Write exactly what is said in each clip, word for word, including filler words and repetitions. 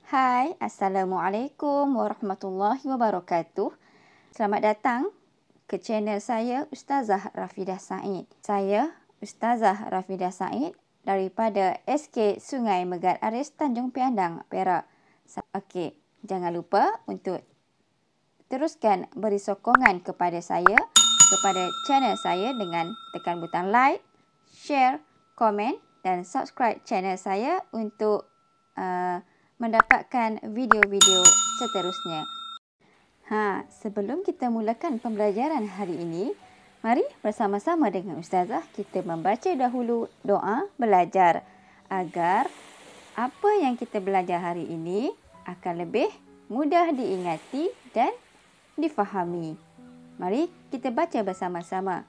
Hai, Assalamualaikum warahmatullahi wabarakatuh. Selamat datang ke channel saya, Ustazah Rafidah Said. Saya, Ustazah Rafidah Said daripada S K Sungai Megat Aris, Tanjung Piandang, Perak. Okey, jangan lupa untuk teruskan beri sokongan kepada saya, kepada channel saya dengan tekan butang like, share, komen dan subscribe channel saya untuk uh, mendapatkan video-video seterusnya. Ha, sebelum kita mulakan pembelajaran hari ini, mari bersama-sama dengan Ustazah kita membaca dahulu doa belajar agar apa yang kita belajar hari ini akan lebih mudah diingati dan difahami. Mari kita baca bersama-sama.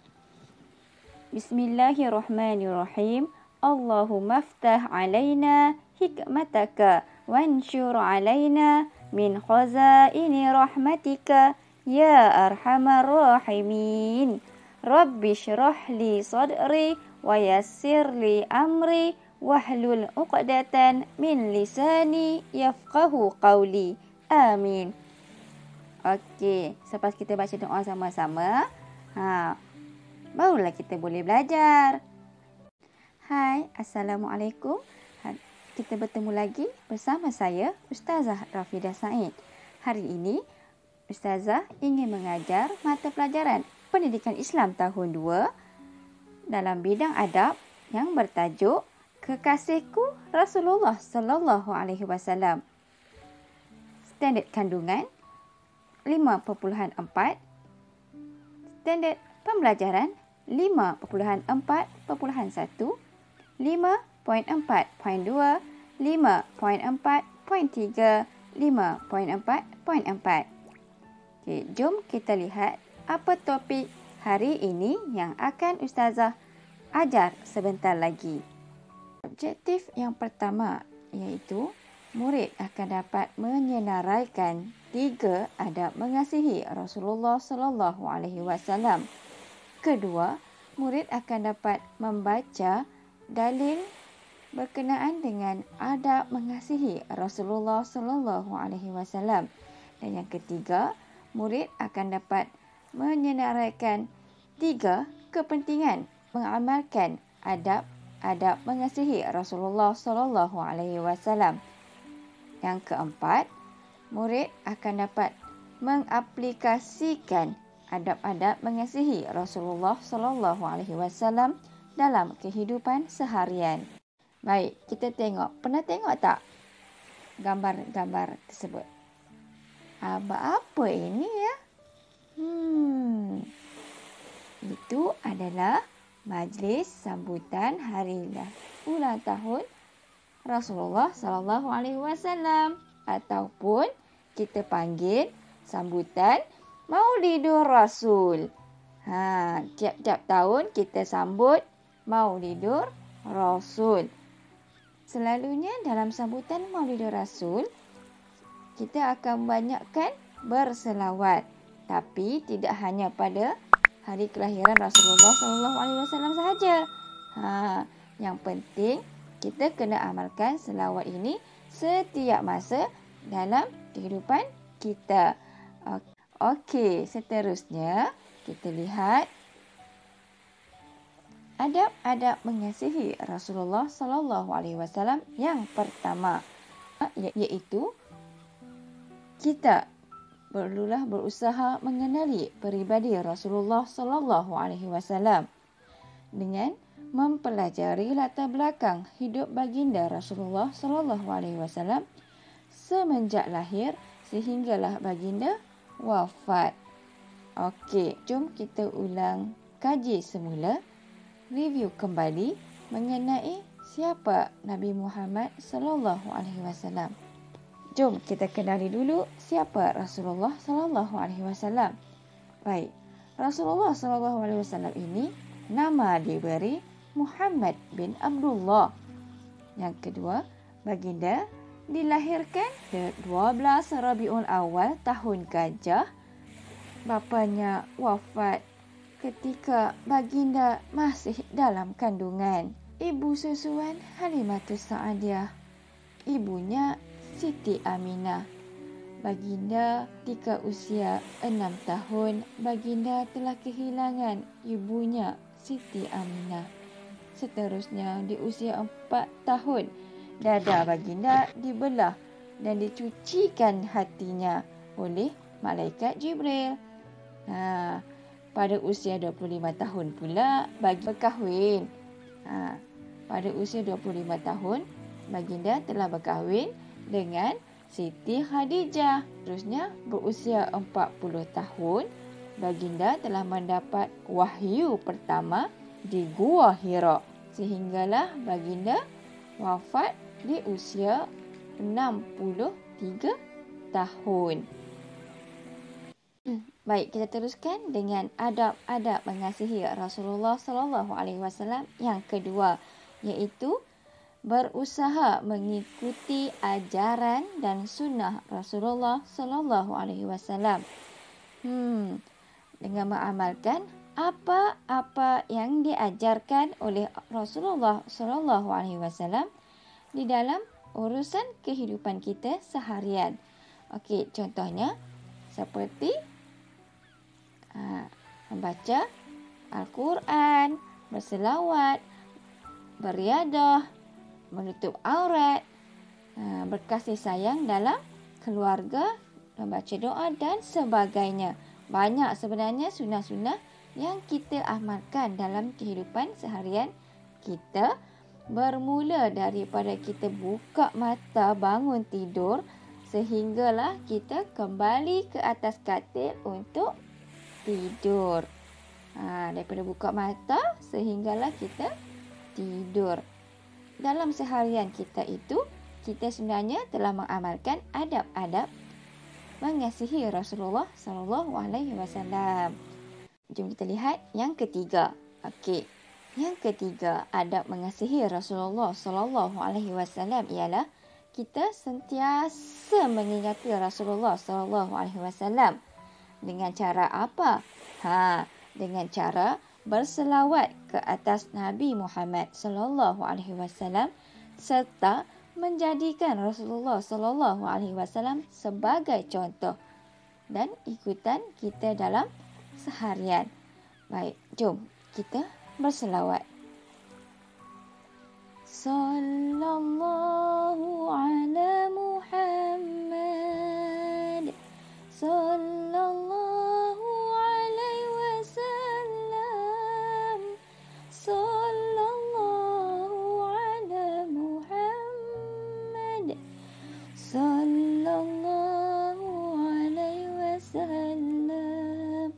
Bismillahirrahmanirrahim. Allahumma aftah alaina hikmataka wanshur alaina min khazaini rahmatika ya arhamar rahimin. Rabbi shrah li sadri wa yassir li amri wahlul uqdatan min lisani yafqahu qawli. Amin. Okey, selepas kita baca doa sama-sama, ha, barulah kita boleh belajar. Hai, Assalamualaikum. Kita bertemu lagi bersama saya, Ustazah Rafidah Said. Hari ini, Ustazah ingin mengajar mata pelajaran Pendidikan Islam tahun dua dalam bidang adab yang bertajuk Kekasihku Rasulullah sallallahu alaihi wasallam. Standard kandungan lima perpuluhan empat. Standard pembelajaran lima perpuluhan empat perpuluhan satu, lima perpuluhan empat perpuluhan dua, lima perpuluhan empat perpuluhan tiga, lima perpuluhan empat perpuluhan empat. Okay, jom kita lihat apa topik hari ini yang akan Ustazah ajar sebentar lagi. Objektif yang pertama iaitu murid akan dapat menyenaraikan tiga adab mengasihi Rasulullah sallallahu alaihi wasallam. Kedua, murid akan dapat membaca dalil berkenaan dengan adab mengasihi Rasulullah sallallahu alaihi wasallam. Dan yang ketiga, murid akan dapat menyenaraikan tiga kepentingan mengamalkan adab-adab mengasihi Rasulullah sallallahu alaihi wasallam. Yang keempat, murid akan dapat mengaplikasikan adab-adab mengasihi Rasulullah sallallahu alaihi wasallam dalam kehidupan seharian. Baik, kita tengok. Pernah tengok tak gambar-gambar tersebut? Apa-apa ini ya? Hmm. Itu adalah majlis sambutan hari ulang tahun Rasulullah sallallahu alaihi wasallam ataupun kita panggil sambutan Maulidur Rasul. Ha, tiap-tiap tahun kita sambut Maulidur Rasul. Selalunya dalam sambutan Maulidur Rasul kita akan banyakkan berselawat, tapi tidak hanya pada hari kelahiran Rasulullah sallallahu alaihi wasallam sahaja. Ha, yang penting kita kena amalkan selawat ini setiap masa dalam kehidupan kita. Okey, seterusnya kita lihat adab-adab mengasihi Rasulullah sallallahu alaihi wasallam yang pertama iaitu kita perlulah berusaha mengenali peribadi Rasulullah sallallahu alaihi wasallam dengan mempelajari latar belakang hidup baginda Rasulullah sallallahu alaihi wasallam semenjak lahir sehinggalah baginda wafat. Okey, jom kita ulang kaji semula, review kembali mengenai siapa Nabi Muhammad sallallahu alaihi wasallam. Jom kita kenali dulu siapa Rasulullah sallallahu alaihi wasallam. Baik, Rasulullah sallallahu alaihi wasallam ini nama diberi Muhammad bin Abdullah. Yang kedua, baginda dilahirkan dua belas Rabiul Awal tahun Gajah. Bapanya wafat ketika baginda masih dalam kandungan. Ibu susuan Halimatus Sa'adiyah. Ibunya Siti Aminah. Baginda ketika usia enam tahun, baginda telah kehilangan ibunya Siti Aminah. Seterusnya di usia empat tahun, dada baginda dibelah dan dicucikan hatinya oleh malaikat Jibril. Ha, pada usia dua puluh lima tahun pula baginda berkahwin. Ha, pada usia dua puluh lima tahun, baginda telah berkahwin dengan Siti Khadijah. Terusnya berusia empat puluh tahun, baginda telah mendapat wahyu pertama di Gua Hira. Sehinggalah baginda wafat di usia enam puluh tiga tahun. Baik, kita teruskan dengan adab-adab mengasihi Rasulullah sallallahu alaihi wasallam yang kedua, iaitu berusaha mengikuti ajaran dan sunnah Rasulullah sallallahu alaihi wasallam. Hmm, dengan mengamalkan apa-apa yang diajarkan oleh Rasulullah sallallahu alaihi wasallam di dalam urusan kehidupan kita seharian. Okey, contohnya seperti ha, membaca Al-Quran, berselawat, beriadah, menutup aurat, berkasih sayang dalam keluarga, membaca doa dan sebagainya. Banyak sebenarnya sunnah-sunnah yang kita amalkan dalam kehidupan seharian kita, bermula daripada kita buka mata bangun tidur sehinggalah kita kembali ke atas katil untuk tidur. Ha, daripada buka mata sehinggalah kita tidur. Dalam seharian kita itu, kita sebenarnya telah mengamalkan adab-adab mengasihi Rasulullah sallallahu alaihi wasallam. Jom kita lihat yang ketiga. Okey. Yang ketiga, adab mengasihi Rasulullah sallallahu alaihi wasallam ialah kita sentiasa mengingati Rasulullah sallallahu alaihi wasallam. Dengan cara apa? Ha, dengan cara berselawat ke atas Nabi Muhammad sallallahu alaihi wasallam serta menjadikan Rasulullah sallallahu alaihi wasallam sebagai contoh dan ikutan kita dalam seharian. Baik, jom kita berselawat. Sallallahu ala Muhammad sallallahu alaihi wasallam sallallahu ala Muhammad sallallahu alaihi wasallam.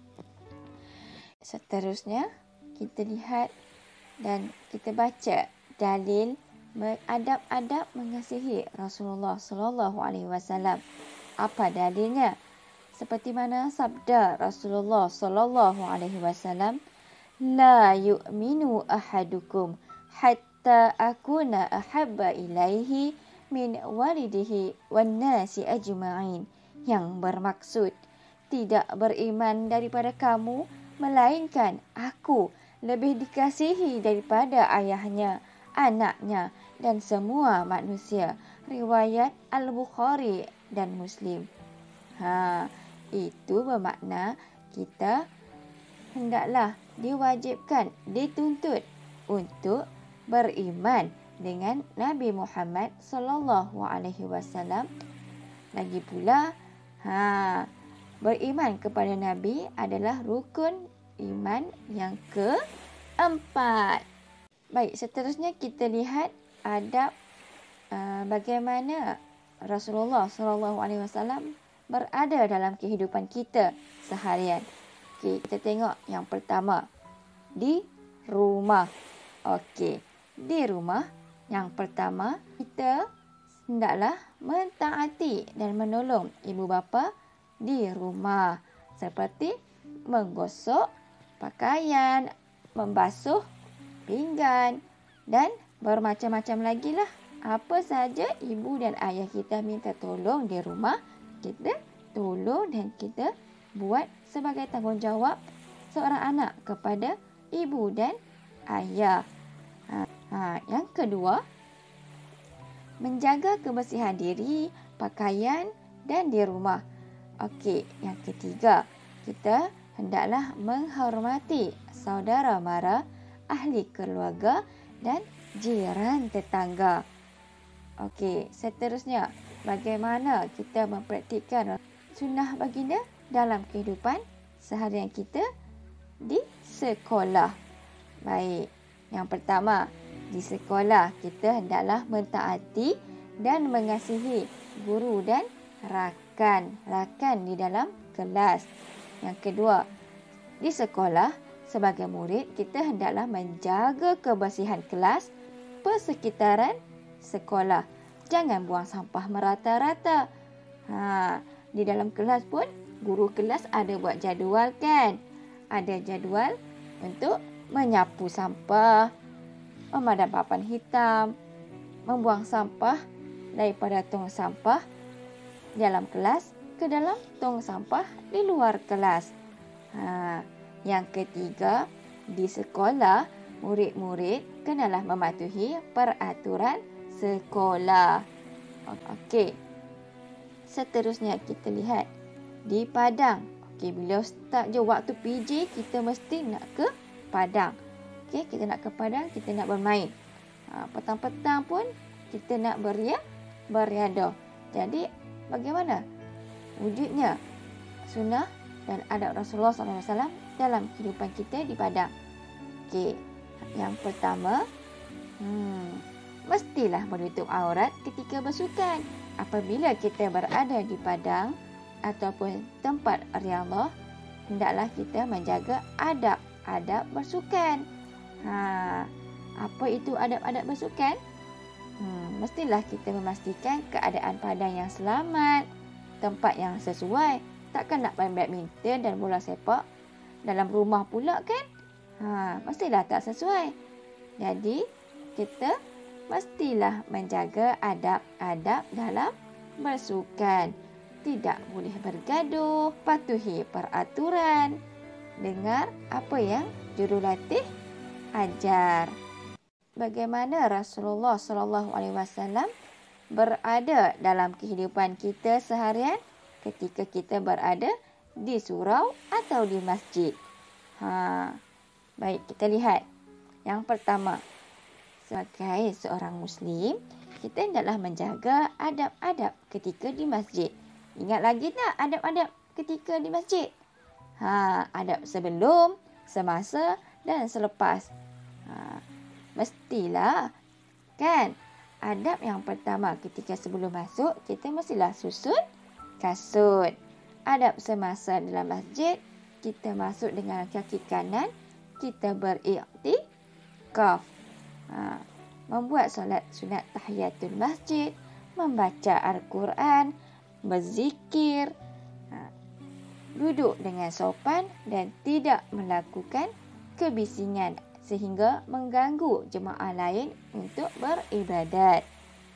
Seterusnya kita lihat dan kita baca dalil adab-adab mengasihi Rasulullah sallallahu alaihi wasallam. Apa dalilnya? Seperti mana sabda Rasulullah sallallahu alaihi wasallam, la yu'minu ahadukum hatta akuna ahabba ilaihi min walidihi wan nasi ajma'in. Yang bermaksud, tidak beriman daripada kamu melainkan aku lebih dikasihi daripada ayahnya, anaknya dan semua manusia. Riwayat Al-Bukhari dan Muslim. Ha, itu bermakna kita hendaklah diwajibkan, dituntut untuk beriman dengan Nabi Muhammad sallallahu alaihi wasallam. Lagi pula, ha, beriman kepada Nabi adalah rukun iman yang keempat. Baik, seterusnya kita lihat adab uh, bagaimana Rasulullah sallallahu alaihi wasallam berada dalam kehidupan kita seharian. Okey, kita tengok yang pertama. Di rumah. Okey, di rumah yang pertama kita hendaklah mentaati dan menolong ibu bapa di rumah seperti menggosok pakaian, membasuh pinggan dan bermacam-macam lagi lah. Apa saja ibu dan ayah kita minta tolong di rumah, kita tolong dan kita buat sebagai tanggungjawab seorang anak kepada ibu dan ayah. Ha, ha, yang kedua, menjaga kebersihan diri, pakaian dan di rumah. Okey, yang ketiga, kita hendaklah menghormati saudara mara, ahli keluarga dan jiran tetangga. Okey, seterusnya, bagaimana kita mempraktikkan sunnah baginda dalam kehidupan seharian kita di sekolah. Baik, yang pertama, di sekolah kita hendaklah mentaati dan mengasihi guru dan rakan, rakan di dalam kelas. Yang kedua, di sekolah sebagai murid kita hendaklah menjaga kebersihan kelas, persekitaran sekolah. Jangan buang sampah merata-rata. Ha, di dalam kelas pun guru kelas ada buat jadual kan? Ada jadual untuk menyapu sampah, memadam papan hitam, membuang sampah daripada tong sampah dalam kelas ke dalam tong sampah di luar kelas. Ha, yang ketiga, di sekolah murid-murid kenalah mematuhi peraturan sekolah. Okey. Seterusnya kita lihat di padang. Okey, bila start je waktu P J, kita mesti nak ke padang. Okey, kita nak ke padang, kita nak bermain. Ha, petang-petang pun kita nak beria, beriadah. Jadi, bagaimana wujudnya sunnah dan adab Rasulullah sallallahu alaihi wasallam dalam kehidupan kita di padang? Okey, yang pertama, hmm, mestilah menutup aurat ketika bersukan. Apabila kita berada di padang ataupun tempat riyadhah, hendaklah kita menjaga adab-adab bersukan. Ha, apa itu adab-adab bersukan? Hmm, mestilah kita memastikan keadaan padang yang selamat, tempat yang sesuai. Takkan nak main badminton dan bola sepak dalam rumah pula kan? Ha, mestilah tak sesuai. Jadi, kita mestilah menjaga adab-adab dalam bersukan. Tidak boleh bergaduh, patuhi peraturan, dengar apa yang jurulatih ajar. Bagaimana Rasulullah sallallahu alaihi wasallam berada dalam kehidupan kita seharian ketika kita berada di surau atau di masjid? Ha, baik, kita lihat. Yang pertama, sebagai seorang Muslim, kita hendaklah menjaga adab-adab ketika di masjid. Ingat lagi tak adab-adab ketika di masjid? Ha, adab sebelum, semasa dan selepas. Ha, mestilah kan? Adab yang pertama ketika sebelum masuk, kita mestilah susun kasut. Adab semasa dalam masjid, kita masuk dengan kaki kanan, kita beriktikaf. Ha, membuat solat sunat tahiyatul masjid, membaca Al-Quran, berzikir, ha, duduk dengan sopan dan tidak melakukan kebisingan sehingga mengganggu jemaah lain untuk beribadat.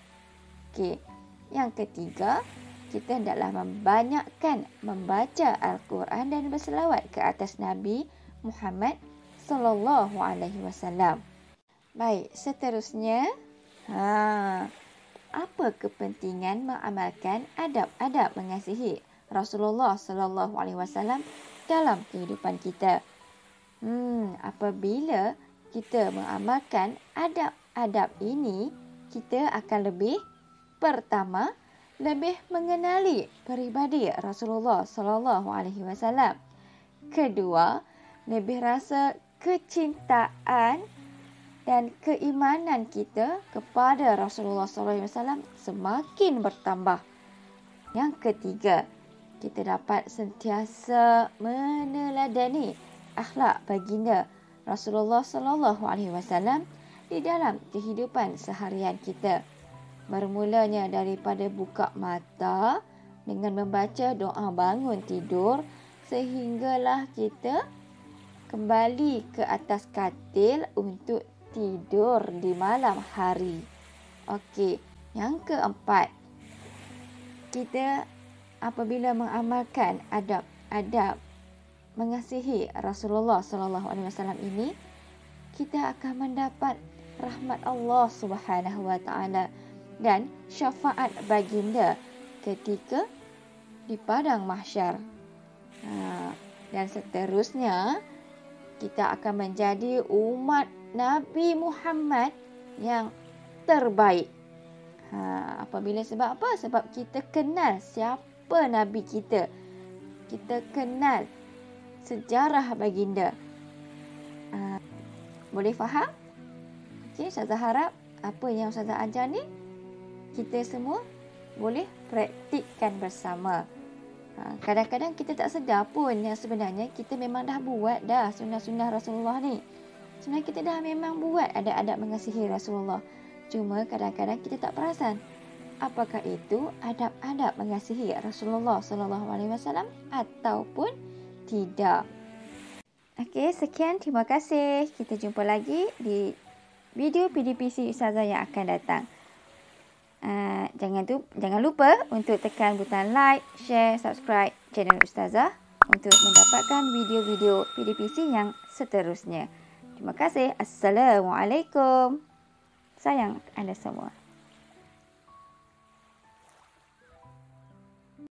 Okey, yang ketiga, kita hendaklah membanyakkan membaca Al-Quran dan berselawat ke atas Nabi Muhammad sallallahu alaihi wasallam. Baik, seterusnya, ha, apa kepentingan mengamalkan adab-adab mengasihi Rasulullah sallallahu alaihi wasallam dalam kehidupan kita? Hmm, apabila kita mengamalkan adab-adab ini, kita akan lebih, pertama, lebih mengenali peribadi Rasulullah sallallahu alaihi wasallam. Kedua, lebih rasa kecintaan dan keimanan kita kepada Rasulullah sallallahu alaihi wasallam semakin bertambah. Yang ketiga, kita dapat sentiasa meneladani akhlak baginda Rasulullah sallallahu alaihi wasallam di dalam kehidupan seharian kita. Bermulanya daripada buka mata dengan membaca doa bangun tidur sehinggalah kita kembali ke atas katil untuk tidur di malam hari. Okey, yang keempat, kita apabila mengamalkan adab-adab mengasihi Rasulullah sallallahu alaihi wasallam ini, kita akan mendapat rahmat Allah Subhanahu wa taala dan syafaat baginda ketika di padang mahsyar. Ha, dan seterusnya, kita akan menjadi umat Nabi Muhammad yang terbaik. Ha, apabila sebab apa? Sebab kita kenal siapa Nabi kita. Kita kenal sejarah baginda. Ha, boleh faham? Okey, Ustazah harap apa yang Ustazah ajar ni kita semua boleh praktikkan bersama. Ha, kadang-kadang kita tak sedar pun yang sebenarnya kita memang dah buat dah sunnah-sunnah Rasulullah ni. Sebenarnya kita dah memang buat adab-adab mengasihi Rasulullah. Cuma kadang-kadang kita tak perasan. Apakah itu adab-adab mengasihi Rasulullah sallallahu alaihi wasallam ataupun tidak. Okey, sekian, terima kasih. Kita jumpa lagi di video P D P C Ustazah yang akan datang. Uh, jangan tu, jangan lupa untuk tekan butang like, share, subscribe channel Ustazah untuk mendapatkan video-video P D P C yang seterusnya. Terima kasih. Assalamualaikum. Sayang anda semua.